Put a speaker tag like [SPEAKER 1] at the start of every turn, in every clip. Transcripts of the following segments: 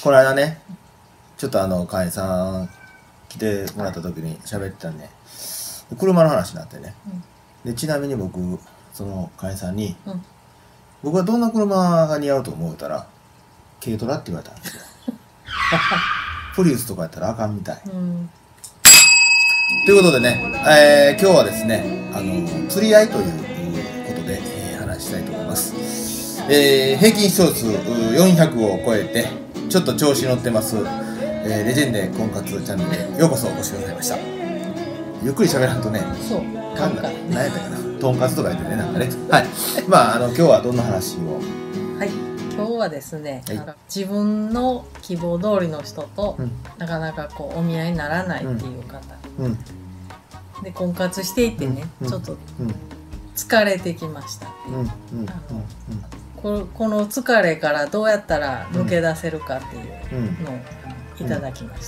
[SPEAKER 1] この間ね、ちょっと会員さん来てもらった時に喋ってたんで、車の話になってね。で、ちなみに僕、その会員さんに、僕はどんな車が似合うと思うたら、軽トラって言われたんですよ。プリウスとかやったらあかんみたい。ということでね、今日はですね、釣り合いということで、話したいと思います。平均視聴数400を超えて、ちょっと調子乗ってます、レジェンデ婚活チャンネルへようこそお越しくださいました。ゆっくり喋らんとね、何やったかな、とんかつとか言ってね、なんかね。はい。まあ、今日はどんな話を。
[SPEAKER 2] はい。今日はですね、自分の希望通りの人と、なかなかこうお見合いにならないっていう方。で、婚活していてね、ちょっと疲れてきましたっていう。この疲れからどうやったら抜け出せるかっていうのをいただきました。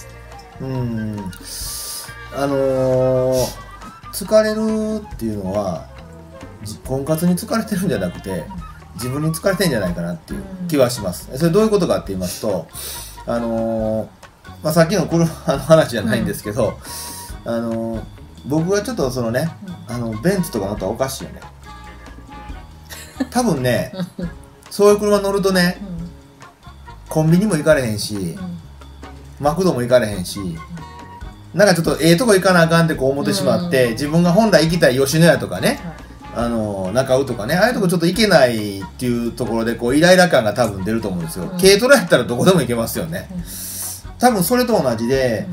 [SPEAKER 1] 疲れるっていうのは婚活に疲れてるんじゃなくて自分に疲れてんじゃないかなっていう気はします。それどういうことかって言いますと、さっきの車の話じゃないんですけど、僕がちょっとそのね、ベンツとか乗ったらおかしいよね。多分ね、そういう車乗るとね、コンビニも行かれへんし、マクドも行かれへんし、なんかちょっととこ行かなあかんってこう思ってしまって、自分が本来行きたい吉野家とかね、中尾とかね、ああいうとこちょっと行けないっていうところでこうイライラ感が多分出ると思うんですよ。軽トラやったらどこでも行けますよね。多分それと同じで、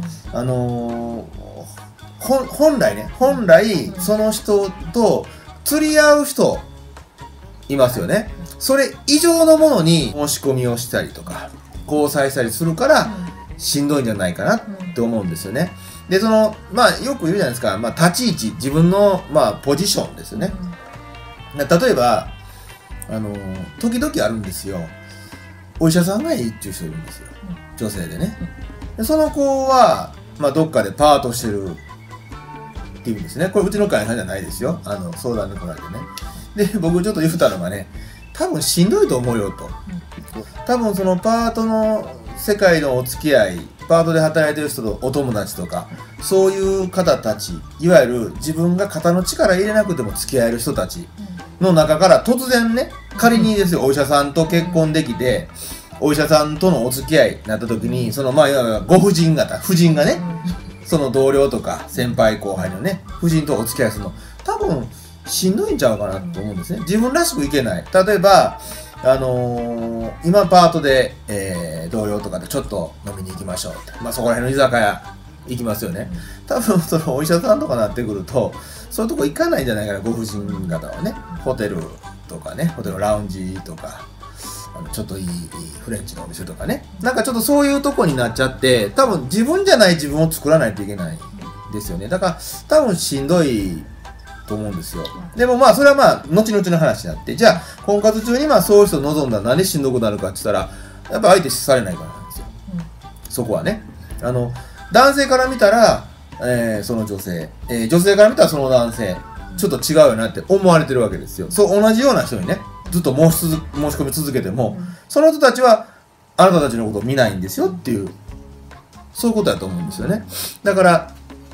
[SPEAKER 1] 本来その人と釣り合う人いますよね。それ以上のものに申し込みをしたりとか交際したりするからしんどいんじゃないかなって思うんですよね。で、よく言うじゃないですか、立ち位置、自分のポジションですよね。例えば時々あるんですよ。お医者さんがいいっていう人いるんですよ、女性でね。でその子はどっかでパートしてるっていうんですね。これうちの会社じゃないですよ。相談に来られてね。で、僕ちょっと言ったのがね、多分しんどいと思うよと。多分そのパートの世界のお付き合い、パートで働いてる人とお友達とか、そういう方たち、いわゆる自分が肩の力入れなくても付き合える人たちの中から突然ね、仮にですよ、お医者さんと結婚できて、お医者さんとのお付き合いになった時に、いわゆるご婦人方、婦人がね、その同僚とか先輩後輩のね、婦人とお付き合いするの、多分しんどいんちゃうかなと思うんですね。自分らしくいけない。例えば、今パートで、同僚とかでちょっと飲みに行きましょうって。そこら辺の居酒屋行きますよね。多分そのお医者さんとかなってくると、そういうとこ行かないんじゃないかな、ご婦人方はね。ホテルとかね、ホテルラウンジとか、ちょっといいフレンチのお店とかね。なんかちょっとそういうとこになっちゃって、多分自分じゃない自分を作らないといけないですよね。だから多分しんどいと思うんですよ。でもそれは後々の話になって、じゃあ婚活中にそういう人望んだら何でしんどくなるかって言ったら、やっぱ相手されないからなんですよ。そこはね。男性から見たら、その女性、女性から見たらその男性、ちょっと違うよなって思われてるわけですよ。そう同じような人にね、ずっと申し込み続けても、その人たちはあなたたちのことを見ないんですよっていう、そういうことだと思うんですよね。だから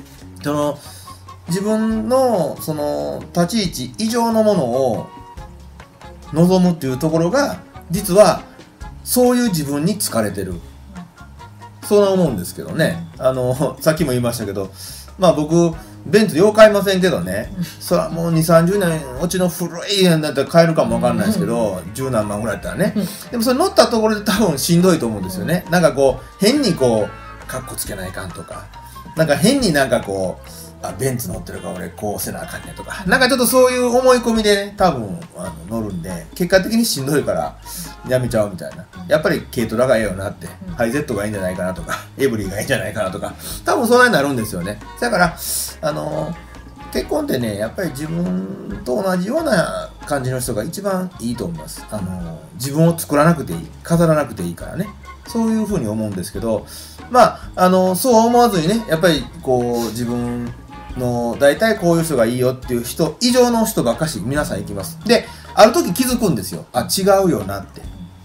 [SPEAKER 1] 自分のその立ち位置以上のものを望むっていうところが、実はそういう自分に疲れてる。そうな思うんですけどね。さっきも言いましたけど、僕ベンツよう買いませんけどね、それはもう2、30年うちの古い家だったら買えるかもわかんないですけど、10何万ぐらいだったらね。でもそれ乗ったところで多分しんどいと思うんですよね。なんかこう変にこうカッコつけないかんとか、なんか変になんかこうベンツ乗ってるから俺こうせなあかんねとか、なんかちょっとそういう思い込みでね、多分乗るんで、結果的にしんどいからやめちゃうみたいな。やっぱり軽トラがええよなって、ハイゼットがいいんじゃないかなとか、エブリィがいいんじゃないかなとか、多分そんなになるんですよね。だから結婚ってね、やっぱり自分と同じような感じの人が一番いいと思います。自分を作らなくていい、飾らなくていいからね。そういうふうに思うんですけど、そうは思わずにね、やっぱりこう自分の大体こういう人がいいよっていう人以上の人ばっかし皆さん行きます。で、ある時気づくんですよ。違うよなって。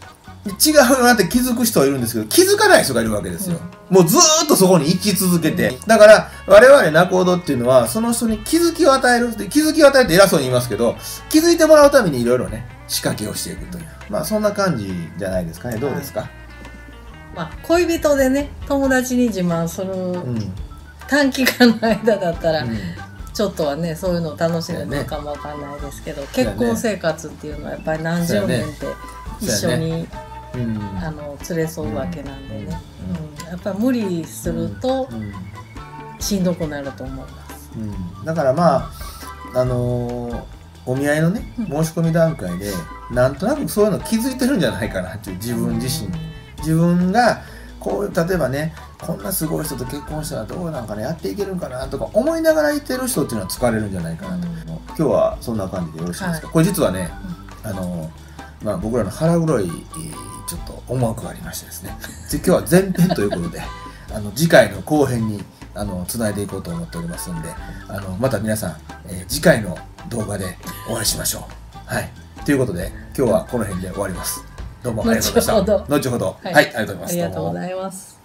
[SPEAKER 1] 違うなって気づく人はいるんですけど、気づかない人がいるわけですよ。もうずーっとそこに生き続けて。だから、我々仲人っていうのは、その人に気づきを与える。気づきを与えて偉そうに言いますけど、気づいてもらうためにいろいろね、仕掛けをしていくという。まあ、そんな感じじゃないですかね。どうですか？
[SPEAKER 2] まあ、恋人でね、友達に自慢する、短期間の間だったら、ちょっとはね、そういうのを楽しんでるかもわかんないですけど、結婚生活っていうのはやっぱり何十年って一緒に、連れ添うわけなんでね、やっぱり無理するとしんどくなると思います。
[SPEAKER 1] だからまあお見合いのね申し込み段階でなんとなくそういうの気づいてるんじゃないかなっていう、自分自身、自分がこういう例えばね、こんなすごい人と結婚したらどうなんかね、やっていけるんかなとか思いながらいてる人っていうのは疲れるんじゃないかなと。今日はそんな感じでよろしいですか？これ実はね、まあ僕らの腹黒いちょっと思惑がありましてですね、今日は前編ということで次回の後編につないでいこうと思っておりますんで、また皆さん、次回の動画でお会いしましょう。はい。ということで今日はこの辺で終わります。どうもありがとうございました。後ほど。はい、ありがとうございます。
[SPEAKER 2] ありがとうございます。